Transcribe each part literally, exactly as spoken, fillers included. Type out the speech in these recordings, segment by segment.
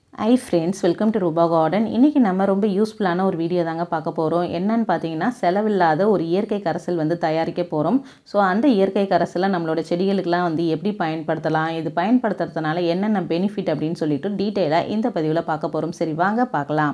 Hi friends, welcome to Ruba garden. இன்னைக்கு நம்ம ரொம்ப யூஸ்ஃபுல்லான ஒரு வீடியோ தாங்க பார்க்க போறோம். என்னன்னு பாத்தீங்கன்னா செலவில்லாத ஒரு இயற்கை கரைசல் வந்து தயாரிக்க போறோம். சோ அந்த இயற்கை கரைசலை நம்மளோட செடிகளுக்குலாம் வந்து எப்படி பயன்படுத்தலாம், இது பயன்படுத்துறதுனால என்னென்ன பெனிஃபிட் அப்படினு சொல்லிட்டு டீடைலா இந்த பதிவுல பார்க்க போறோம். சரி வாங்க பார்க்கலாம்.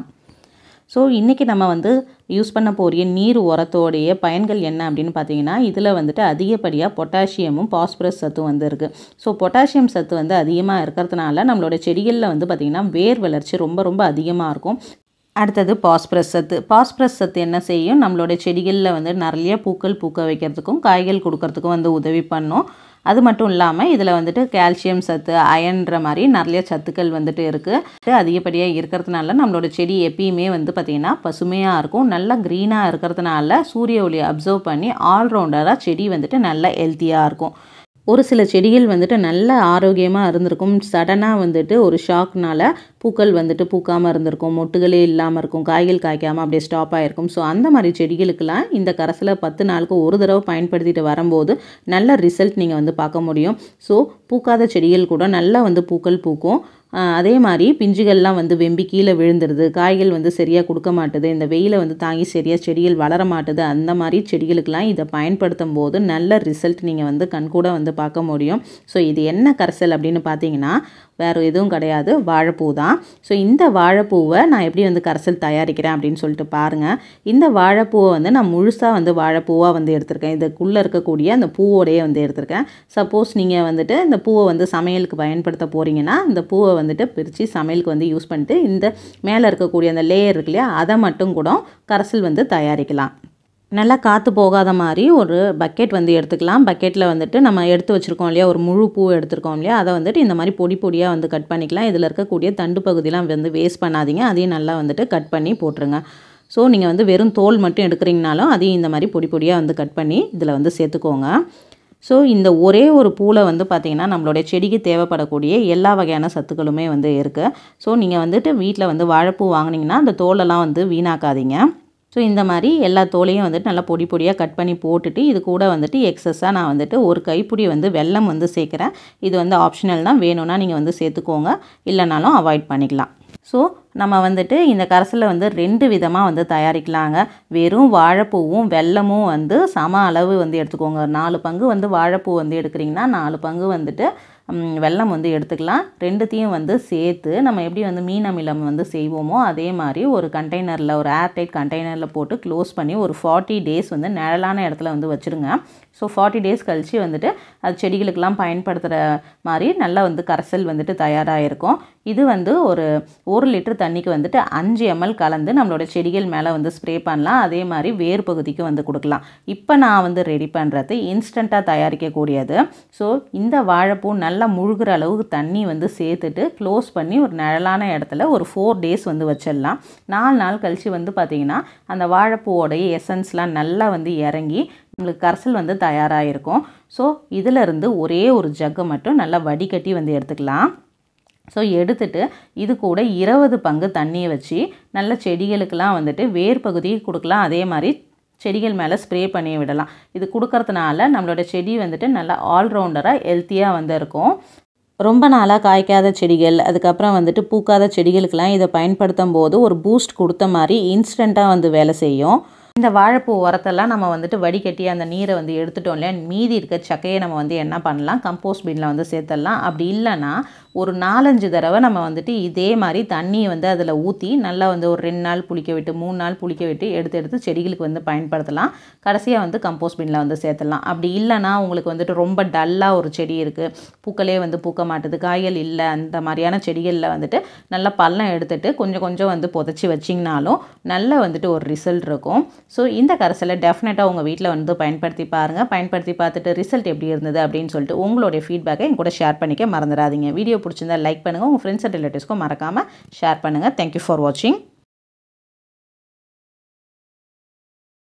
ஸோ இன்றைக்கி நம்ம வந்து யூஸ் பண்ண போகிற நீர் உரத்தோடைய பயன்கள் என்ன அப்படின்னு பார்த்தீங்கன்னா, இதில் வந்துட்டு அதிகப்படியாக பொட்டாசியமும் பாஸ்பரஸ் சத்தும் வந்து இருக்குது. ஸோ பொட்டாசியம் சத்து வந்து அதிகமாக இருக்கிறதுனால நம்மளோட செடிகளில் வந்து பார்த்திங்கன்னா வேர் வளர்ச்சி ரொம்ப ரொம்ப அதிகமாக இருக்கும். அடுத்தது பாஸ்பரஸ் சத்து. பாஸ்பரஸ் சத்து என்ன செய்யும், நம்மளோட செடிகளில் வந்து நிறைய பூக்கள் பூக்க வைக்கிறதுக்கும் காய்கள் கொடுக்கறதுக்கும் வந்து உதவி பண்ணும். அது மட்டும் இல்லாமல் இதில் வந்துட்டு கால்சியம் சத்து, அயன்ற மாதிரி நிறைய சத்துக்கள் வந்துட்டு இருக்குது. அதிகப்படியாக இருக்கிறதுனால நம்மளோட செடி எப்பயுமே வந்து பார்த்திங்கன்னா பசுமையாக இருக்கும். நல்லா க்ரீனாக இருக்கிறதுனால சூரிய ஒளி அப்சர்வ் பண்ணி ஆல்ரவுண்டராக செடி வந்துட்டு நல்லா ஹெல்த்தியாக இருக்கும். ஒரு சில செடிகள் வந்துட்டு நல்ல ஆரோக்கியமாக இருந்திருக்கும். சடனாக வந்துட்டு ஒரு ஷாக்னால் பூக்கள் வந்துட்டு பூக்காமல் இருந்திருக்கும், மொட்டுகளே இல்லாமல் இருக்கும், காய்கள் காய்க்காமல் அப்படியே ஸ்டாப் ஆகிருக்கும். ஸோ அந்த மாதிரி செடிகளுக்கெல்லாம் இந்த கரைசலை பத்து நாளுக்கு ஒரு தடவை பயன்படுத்திட்டு வரும்போது நல்ல ரிசல்ட் நீங்கள் வந்து பார்க்க முடியும். ஸோ பூக்காத செடிகள் கூட நல்லா வந்து பூக்கள் பூக்கும். அதே மாதிரி பிஞ்சுகள்லாம் வந்து வெம்பி கீழே விழுந்துடுது, காய்கள் வந்து சரியாக கொடுக்க மாட்டுது, இந்த வெயிலை வந்து தாங்கி சரியாக செடிகள் வளர மாட்டுது. அந்த மாதிரி செடிகளுக்கெல்லாம் இதை பயன்படுத்தும் போது நல்ல ரிசல்ட் நீங்கள் வந்து கண்கூட வந்து பார்க்க முடியும். ஸோ இது என்ன கரைசல் அப்படின்னு பார்த்தீங்கன்னா வேறு எதுவும் கிடையாது, வாழைப்பூ தான். ஸோ இந்த வாழைப்பூவை நான் எப்படி வந்து கரைசல் தயாரிக்கிறேன் அப்படின்னு சொல்லிட்டு பாருங்கள். இந்த வாழைப்பூவை வந்து நான் முழுசாக வந்து வாழைப்பூவாக வந்து எடுத்திருக்கேன். இதுக்குள்ளே இருக்கக்கூடிய அந்த பூவோடையே வந்து எடுத்திருக்கேன். சப்போஸ் நீங்கள் வந்துட்டு இந்த பூவை வந்து சமையலுக்கு பயன்படுத்த போகிறீங்கன்னா இந்த பூவை வந்துட்டு பிரித்து சமையலுக்கு வந்து யூஸ் பண்ணிட்டு இந்த மேலே இருக்கக்கூடிய அந்த லேயர் இருக்கு இல்லையா, அதை மட்டும் கூட கரைசல் வந்து தயாரிக்கலாம். நல்லா காற்று போகாத மாதிரி ஒரு பக்கெட் வந்து எடுத்துக்கலாம். பக்கெட்டில் வந்துட்டு நம்ம எடுத்து வச்சுருக்கோம் இல்லையா, ஒரு முழு பூ எடுத்துருக்கோம் இல்லையா, அதை வந்துட்டு இந்த மாதிரி பொடி பொடியாக வந்து கட் பண்ணிக்கலாம். இதில் இருக்கக்கூடிய தண்டு பகுதியெலாம் வந்து வேஸ்ட் பண்ணாதீங்க, அதையும் நல்லா வந்துட்டு கட் பண்ணி போட்டுருங்க. ஸோ நீங்கள் வந்து வெறும் தோல் மட்டும் எடுக்கிறீங்கனாலும் அதையும் இந்த மாதிரி பொடி பொடியாக வந்து கட் பண்ணி இதில் வந்து சேர்த்துக்கோங்க. ஸோ இந்த ஒரே ஒரு பூவில் வந்து பார்த்திங்கன்னா நம்மளுடைய செடிக்கு தேவைப்படக்கூடிய எல்லா வகையான சத்துக்களுமே வந்து இருக்குது. ஸோ நீங்கள் வந்துட்டு வீட்டில் வந்து வாழைப்பூ வாங்கினீங்கன்னா அந்த தோலெல்லாம் வந்து வீணாக்காதீங்க. ஸோ இந்த மாதிரி எல்லா தோலையும் வந்துட்டு நல்லா பொடி பொடியாக கட் பண்ணி போட்டுட்டு இது கூட வந்துட்டு எக்ஸஸாக நான் வந்துட்டு ஒரு கைப்பிடி வந்து வெல்லம் வந்து சேர்க்குறேன். இது வந்து ஆப்ஷனல் தான், வேணும்னா நீங்கள் வந்து சேர்த்துக்கோங்க, இல்லைனாலும் அவாய்ட் பண்ணிக்கலாம். ஸோ நம்ம வந்துட்டு இந்த கரைசலை வந்து ரெண்டு விதமாக வந்து தயாரிக்கலாங்க. வெறும் வாழைப்பூவும் வெல்லமும் வந்து சம அளவு வந்து எடுத்துக்கோங்க. நாலு பங்கு வந்து வாழைப்பூ வந்து எடுக்கிறீங்கன்னா நாலு பங்கு வந்துட்டு வெல்லம் வந்து எடுத்துக்கலாம். ரெண்டுத்தையும் வந்து சேர்த்து நம்ம எப்படி வந்து மீன் அமிலம் வந்து செய்வோமோ அதே மாதிரி ஒரு கண்டெய்னரில், ஒரு ஏர்டைட் கண்டெய்னரில் போட்டு க்ளோஸ் பண்ணி ஒரு ஃபார்ட்டி டேஸ் வந்து நிழலான இடத்துல வந்து வச்சுருங்க. ஸோ ஃபார்ட்டி டேஸ் கழித்து வந்துட்டு அது செடிகளுக்கெல்லாம் பயன்படுத்துகிற மாதிரி நல்லா வந்து கரைசல் வந்துட்டு தயாராக இருக்கும். இது வந்து ஒரு ஒரு லிட்டர் தண்ணிக்கு வந்துட்டு அஞ்சு எம்எல் கலந்து நம்மளோட செடிகள் மேலே வந்து ஸ்ப்ரே பண்ணலாம். அதே மாதிரி வேர் பகுதிக்கு வந்து கொடுக்கலாம். இப்போ நான் வந்து ரெடி பண்ணுறது இன்ஸ்டண்ட்டாக தயாரிக்கக்கூடியது. ஸோ இந்த வாழைப்பூ நல்லா முழுகிற அளவுக்கு தண்ணி வந்து சேர்த்துட்டு க்ளோஸ் பண்ணி ஒரு நிழலான இடத்துல ஒரு ஃபோர் டேஸ் வந்து வச்சிடலாம். நாலு நாள் கழித்து வந்து பார்த்திங்கன்னா அந்த வாழைப்பூவோடைய எசன்ஸ்லாம் நல்லா வந்து இறங்கி நம்மளுக்கு கரைசல் வந்து தயாராக இருக்கும். ஸோ இதிலிருந்து ஒரே ஒரு ஜக்கு மட்டும் நல்லா வடிகட்டி வந்து எடுத்துக்கலாம். ஸோ எடுத்துட்டு இது கூட இருபது பங்கு தண்ணியை வச்சு நல்ல செடிகளுக்கெல்லாம் வந்துட்டு வேர் பகுதிக்கு கொடுக்கலாம். அதே மாதிரி செடிகள் மேலே ஸ்ப்ரே பண்ணி விடலாம். இது கொடுக்கறதுனால நம்மளோட செடி வந்துட்டு நல்லா ஆல்ரவுண்டராக ஹெல்த்தியாக வந்து இருக்கும். ரொம்ப நாளாக காய்க்காத செடிகள், அதுக்கப்புறம் வந்துட்டு பூக்காத செடிகளுக்கெல்லாம் இதை பயன்படுத்தும் போது ஒரு பூஸ்ட் கொடுத்த மாதிரி இன்ஸ்டண்ட்டாக வந்து வேலை செய்யும். இந்த வாழைப்பூ உரத்தெல்லாம் நம்ம வந்துட்டு வடிகட்டி அந்த நீரை வந்து எடுத்துட்டோம் இல்லையா, மீதி இருக்க சக்கையை நம்ம வந்து என்ன பண்ணலாம், கம்போஸ்ட் பின்னில் வந்து சேர்த்துடலாம். அப்படி இல்லைன்னா ஒரு நாலஞ்சு தடவை நம்ம வந்துட்டு இதே மாதிரி தண்ணியை வந்து அதில் ஊற்றி நல்லா வந்து ஒரு ரெண்டு நாள் புளிக்க விட்டு மூணு நாள் புளிக்க விட்டு எடுத்து எடுத்து செடிகளுக்கு வந்து பயன்படுத்தலாம். கடைசியாக வந்து கம்போஸ்ட் பின்னில் வந்து சேர்த்துடலாம். அப்படி இல்லைனா உங்களுக்கு வந்துட்டு ரொம்ப டல்லாக ஒரு செடி இருக்குது, பூக்களே வந்து பூக்க மாட்டுது, காய்கள் இல்லை, அந்த மாதிரியான செடிகளில் வந்துட்டு நல்லா பள்ளம் எடுத்துகிட்டு கொஞ்சம் கொஞ்சம் வந்து புதைச்சி வச்சிங்கனாலும் நல்ல வந்துட்டு ஒரு ரிசல்ட் இருக்கும். ஸோ இந்த கரைசலை டெஃபினட்டாக உங்கள் வீட்டில் வந்து பயன்படுத்தி பாருங்கள். பயன்படுத்தி பார்த்துட்டு ரிசல்ட் எப்படி இருந்தது அப்படின்னு சொல்லிட்டு உங்களுடைய ஃபீட்பேக்கை என் கூட ஷேர் பண்ணிக்க மறந்துடாதீங்க. வீடியோ பிடிச்சிருந்தா லைக் பண்ணுங்கள், உங்கள் ஃப்ரெண்ட்ஸ் அண்ட் ரிலேட்டிவ்ஸ்க்கும் மறக்காமல் ஷேர் பண்ணுங்கள். தேங்க்யூ ஃபார் வாட்சிங்.